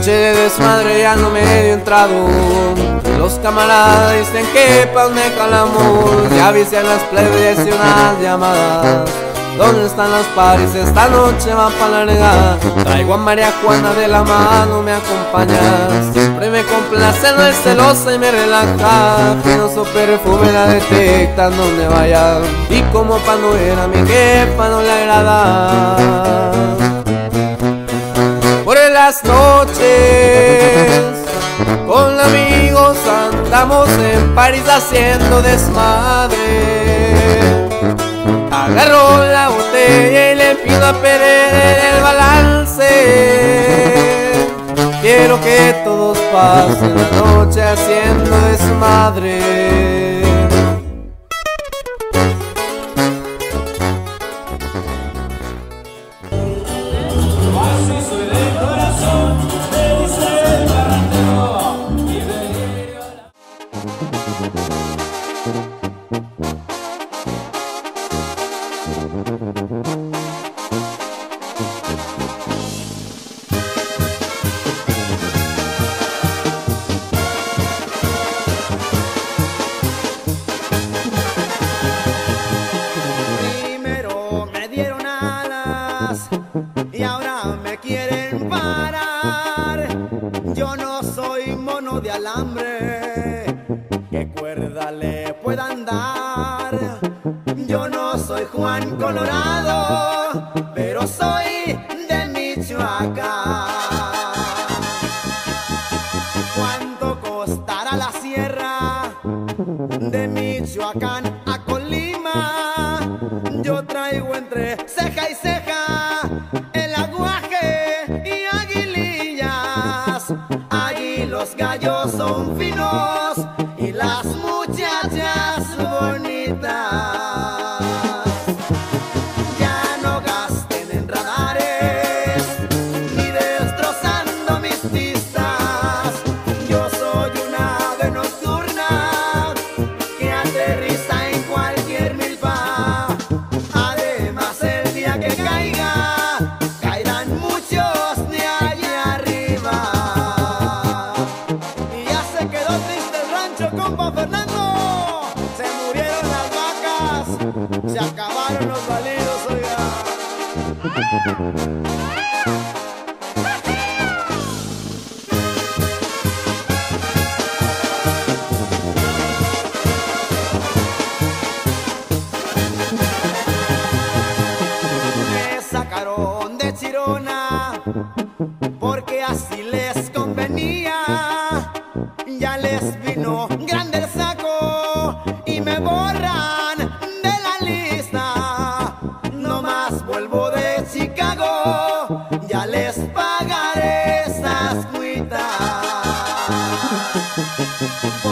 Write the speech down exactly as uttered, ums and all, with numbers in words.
noche de desmadre ya no me dio entrado. Los camaradas dicen que pa' donde calamos. Ya vician las plebes y unas llamadas. ¿Dónde están los paris? Esta noche va pa' larga. Traigo a María Juana de la mano, me acompaña. Siempre me complace, no es celosa y me relaja. Finoso perfume la detectan donde vaya. Y como pa' no ver a mi jefa no le agrada. Por las noches con amigos andamos en París haciendo desmadre. Agarro la botella y le pido a perder el balance. Quiero que todos pasen la noche haciendo desmadre. Así soy de corazón, me dice el barrandero y delirio la... Primero me dieron alas y ahora me quieren parar. Yo no soy mono de alambre que cuerda le puedan dar. Yo no soy Juan Colorado, pero soy de Michoacán. ¿Cuánto costará la sierra de Michoacán a Colima? Yo traigo entre ceja y ceja el aguaje y aguilillas. Allí los gallos son finos y las muchachas bonitas. Ya no gasten en radares ni destrozando mis pistas. Yo soy una ave nocturna que aterriza en cualquier milpa. Además el día que caiga, caerán muchos de allá arriba. Y ya se quedó triste el rancho, compa Fernando. Se murieron las vacas, se acabaron los balidos, oiga. Me sacaron de Chirona porque así les convenía. Ya les vino grande el saco y me borran de la lista. No más vuelvo de Chicago, ya les pagaré esas cuitas.